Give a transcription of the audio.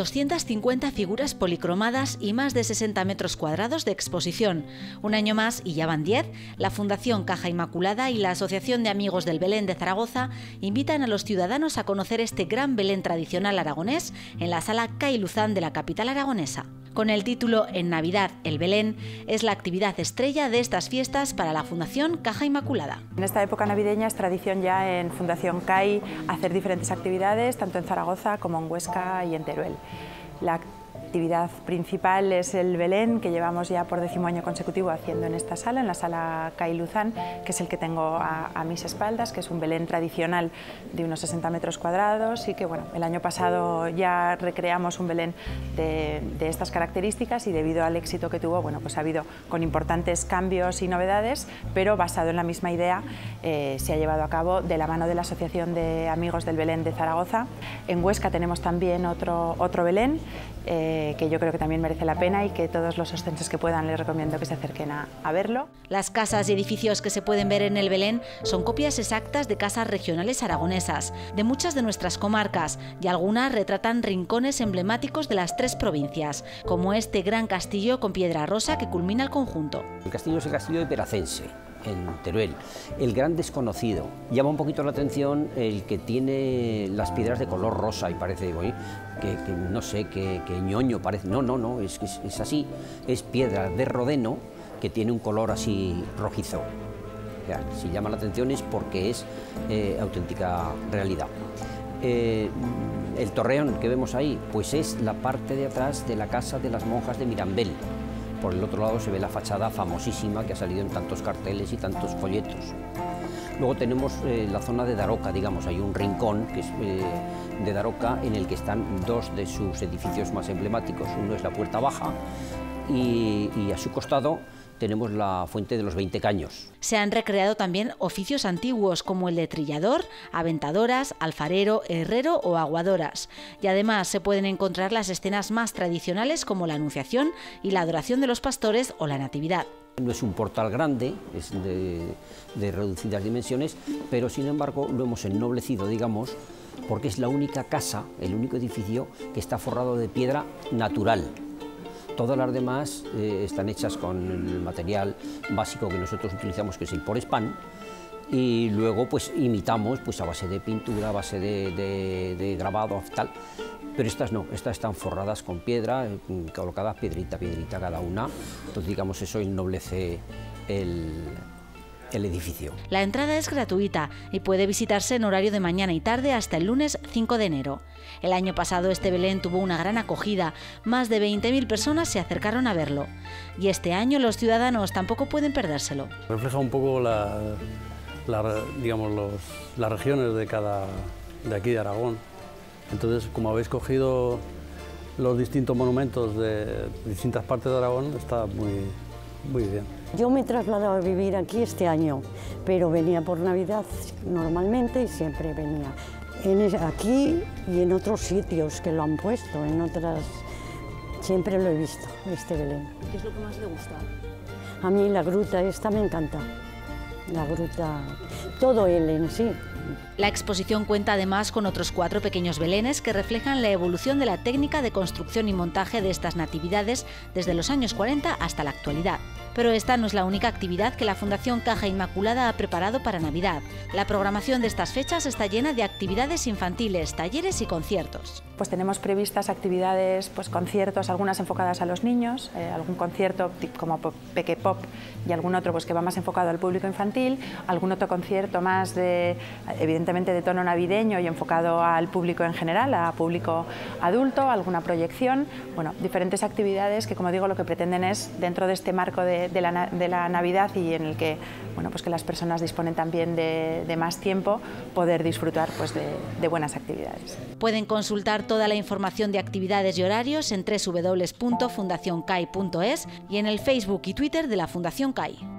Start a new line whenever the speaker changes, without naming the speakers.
250 figuras policromadas y más de 60 metros cuadrados de exposición. Un año más, y ya van 10, la Fundación Caja Inmaculada y la Asociación de Amigos del Belén de Zaragoza invitan a los ciudadanos a conocer este gran Belén tradicional aragonés en la Sala CAI Luzán de la capital aragonesa. Con el título En Navidad, el Belén es la actividad estrella de estas fiestas para la Fundación Caja Inmaculada.
En esta época navideña es tradición ya en Fundación CAI hacer diferentes actividades, tanto en Zaragoza como en Huesca y en Teruel. La actividad principal es el Belén, que llevamos ya por 10º año consecutivo haciendo en esta sala, en la Sala CAI Luzán, que es el que tengo a mis espaldas, que es un Belén tradicional de unos 60 metros cuadrados y que bueno, el año pasado ya recreamos un Belén de estas características y debido al éxito que tuvo, bueno, pues ha habido con importantes cambios y novedades, pero basado en la misma idea se ha llevado a cabo de la mano de la Asociación de Amigos del Belén de Zaragoza. En Huesca tenemos también otro Belén, que yo creo que también merece la pena y que todos los ostenses que puedan les recomiendo que se acerquen a verlo.
Las casas y edificios que se pueden ver en el Belén son copias exactas de casas regionales aragonesas, de muchas de nuestras comarcas, y algunas retratan rincones emblemáticos de las 3 provincias, como este gran castillo con piedra rosa que culmina el conjunto.
El castillo es el castillo de Peracense, en Teruel. El gran desconocido. Llama un poquito la atención el que tiene las piedras de color rosa y parece, oye, que no sé, que ñoño parece. No, es así. Es piedra de rodeno que tiene un color así rojizo. Ya, si llama la atención es porque es auténtica realidad. El torreón que vemos ahí, pues es la parte de atrás de la casa de las monjas de Mirambel. Por el otro lado se ve la fachada famosísima que ha salido en tantos carteles y tantos folletos. Luego tenemos la zona de Daroca, digamos, hay un rincón que es de Daroca en el que están 2 de sus edificios más emblemáticos. Uno es la Puerta Baja y a su costado tenemos la Fuente de los 20 Caños.
Se han recreado también oficios antiguos como el de trillador, aventadoras, alfarero, herrero o aguadoras. Y además se pueden encontrar las escenas más tradicionales como la Anunciación y la adoración de los pastores o la Natividad.
No es un portal grande, es de reducidas dimensiones, pero sin embargo lo hemos ennoblecido, digamos, porque es la única casa, el único edificio que está forrado de piedra natural. Todas las demás están hechas con el material básico que nosotros utilizamos, que es el Porespan, y luego pues imitamos pues, a base de pintura, a base de grabado, tal. Pero estas no, estas están forradas con piedra, colocadas piedrita cada una, entonces digamos eso ennoblece el edificio.
La entrada es gratuita y puede visitarse en horario de mañana y tarde hasta el lunes 5 de enero. El año pasado este Belén tuvo una gran acogida, más de 20.000 personas se acercaron a verlo. Y este año los ciudadanos tampoco pueden perdérselo.
Refleja un poco digamos, las regiones de aquí de Aragón. Entonces, como habéis cogido los distintos monumentos de distintas partes de Aragón, está muy bien.
Yo me he trasladado a vivir aquí este año, pero venía por Navidad normalmente y siempre venía. Aquí y en otros sitios que lo han puesto, en otras... Siempre lo he visto, este Belén.
¿Qué es lo que más le gusta?
A mí la gruta esta me encanta. La gruta, todo él en sí.
La exposición cuenta además con otros 4 pequeños belenes que reflejan la evolución de la técnica de construcción y montaje de estas natividades desde los años 40 hasta la actualidad. Pero esta no es la única actividad que la Fundación Caja Inmaculada ha preparado para Navidad. La programación de estas fechas está llena de actividades infantiles, talleres y conciertos.
Pues tenemos previstas actividades, pues conciertos, algunas enfocadas a los niños, algún concierto como Peque Pop y algún otro pues que va más enfocado al público infantil, algún otro concierto más evidentemente de tono navideño y enfocado al público en general, a público adulto, alguna proyección, bueno, diferentes actividades que, como digo, lo que pretenden es, dentro de este marco de la Navidad y en el que, bueno, pues que las personas disponen también de más tiempo, poder disfrutar pues de buenas actividades.
Pueden consultar toda la información de actividades y horarios en www.fundacioncai.es y en el Facebook y Twitter de la Fundación CAI.